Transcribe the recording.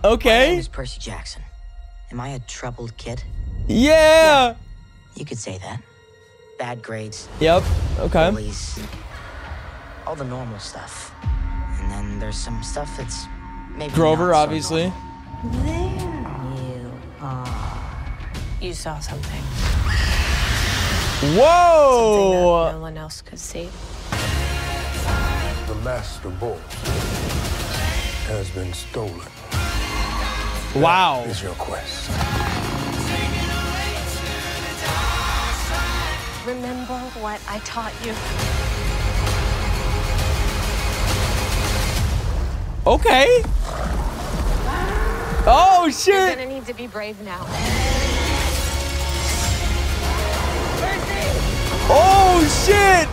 Okay. My name is Percy Jackson. Am I a troubled kid? Yeah. You could say that. Bad grades. Yep. Okay. Bullies. All the normal stuff. And then there's some stuff that's maybe Grover, not so obviously. normal. There you are. You saw something. Whoa. Something that no one else could see. The master bolt has been stolen. Wow. That is your quest. Remember what I taught you? Okay. Oh, You're shit. gonna need to be brave now. Oh, shit.